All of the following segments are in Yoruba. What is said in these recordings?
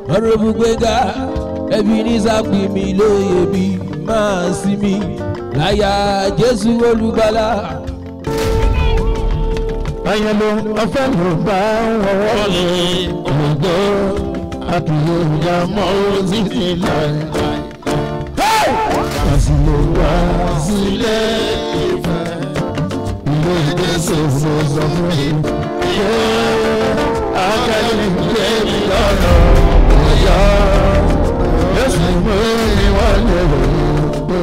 Honorable Gbénga Ebenezer pè mí lóye bí máa sí mi láyà Jésù olùgbàlà. Ayẹ̀lò ọ̀fẹ́ ló bá wọlé ògbó àtúnyẹ ìyàmọ́ títí láìláì. Àsìlò wá sílẹ̀ ìfẹ́ ilé ìgbésẹ̀ sọ fún mi. Akẹ́lẹ́ ìgbé mi lọ́nà ọ̀yọ́ Jésù mú mi wọlé ògbó.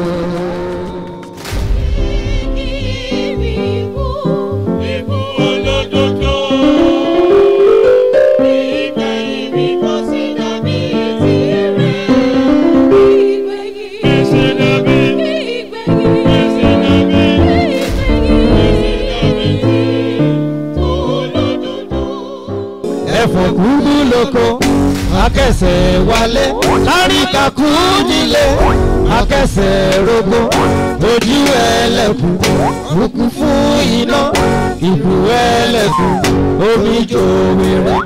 Ẹ̀fọ́ kúrú lóko akẹ́sẹ̀ wálé láríkà kú nílé akẹ́sẹ̀ rógbó ojú ẹlẹ́kùn òkú fún iná ìkú ẹlẹ́kùn omi jòwèrè.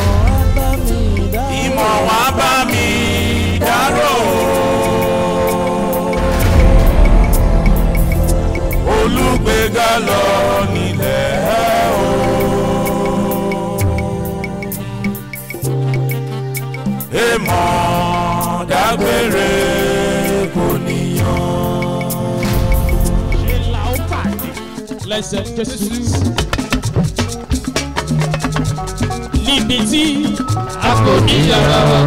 Ìmọ̀ wá bá mi dárò Olúgbénga lọ nílẹ̀ o. Èmọ̀ dágbére kò níyàn. Ṣé la ó pàdé lẹ́sẹ̀ Jésù? Níbi tí a kò ní yàrá wa.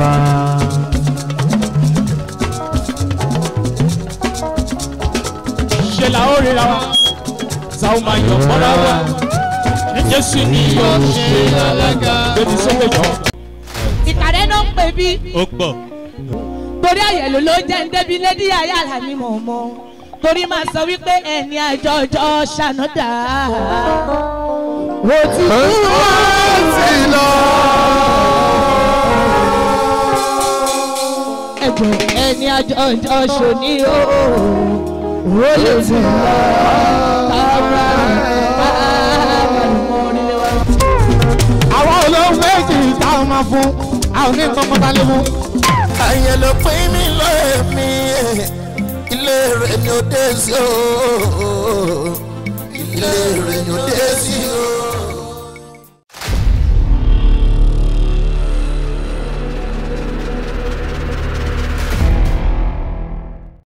Ṣé la ó ríra wa? Tá ó máa yọ̀ mọ́ra wa. Jésù ni yóò ṣe alága. Bébí sókè jọ. Ìkàrẹ́ náà ń pè bí. Ó pọ̀. Torí àyẹ̀lò ló jẹ́ ń débi lédi àyàlà ni mò ń mọ̀. Torí máa sọ wípé ẹni àjọjọ́ ṣànádà. Ó ti kú ó ti lọ. Ẹ̀gbọ́n ẹni àjọjọ́ ṣòní o. Ó lè ti lọ. Àwọn olóhùn méjì táwọn máa fún àwọn ní nǹkan kan lé mú. Àyẹ̀lò pín mi lóye mi ilé rẹ̀ ni ó dé sí o ilé rẹ̀ ni ó dé sí o.